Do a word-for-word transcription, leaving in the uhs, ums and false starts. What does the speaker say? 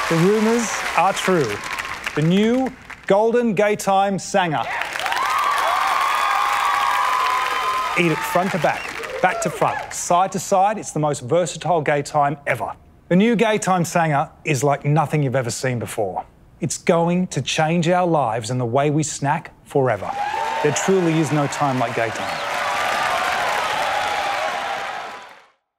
The rumours are true. The new Golden Gaytime Sanga. Eat it front to back, back to front, side to side. It's the most versatile Gaytime ever. The new Gaytime Sanga is like nothing you've ever seen before. It's going to change our lives and the way we snack forever. There truly is no time like Gaytime.